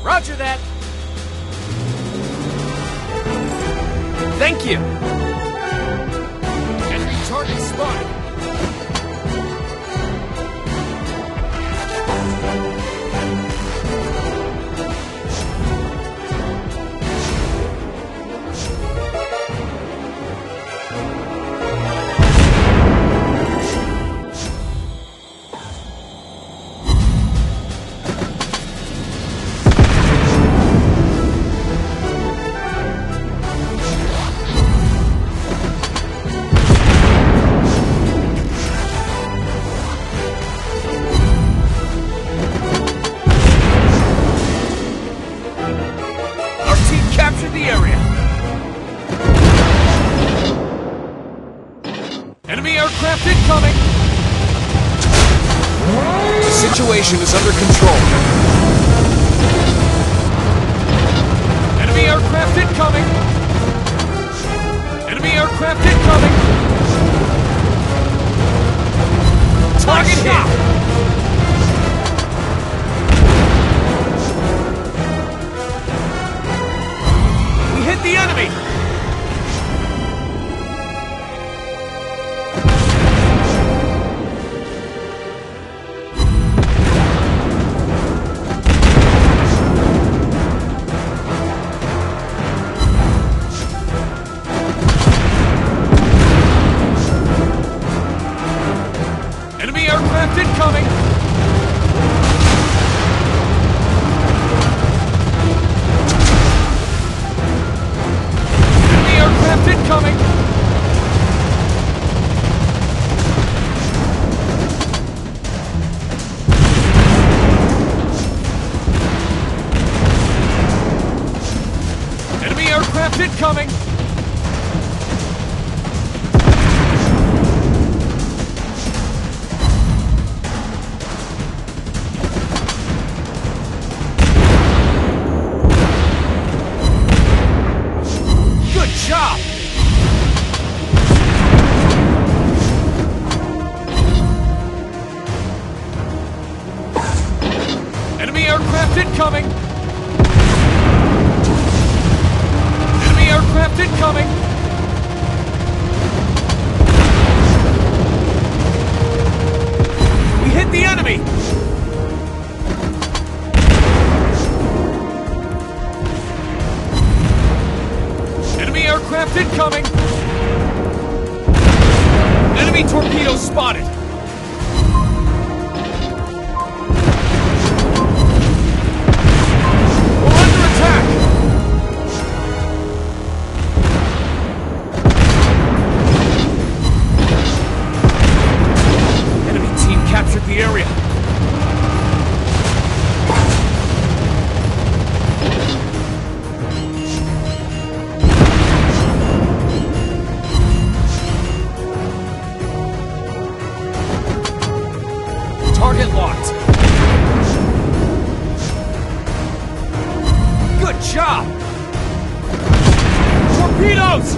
Roger that. Thank you. Enemy target spotted. The area. Enemy aircraft incoming. The situation is under control. Enemy aircraft incoming. Enemy aircraft incoming. Target hit. Hit the enemy! Enemy aircraft incoming! Incoming! Enemy aircraft incoming! Good job! Enemy aircraft incoming! Enemy aircraft incoming! We hit the enemy! Enemy aircraft incoming! Enemy torpedoes spotted! Captured the area. Target locked. Good job. Torpedoes!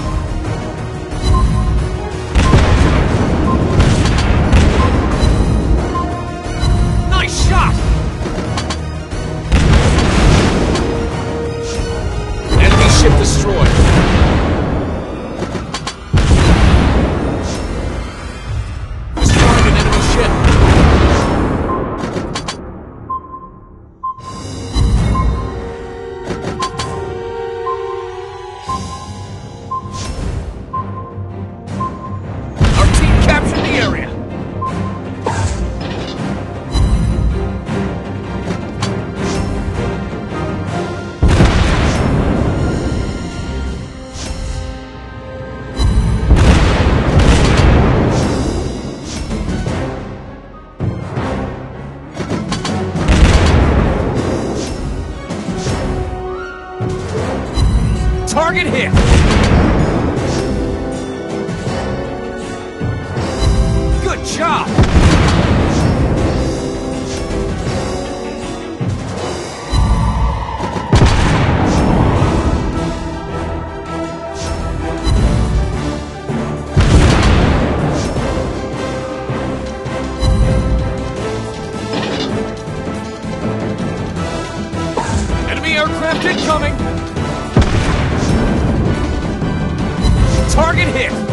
Shot! Enemy ship destroyed. Destroyed an enemy ship. Our team captured the area. Target hit! Good job! Aircraft incoming! Target hit!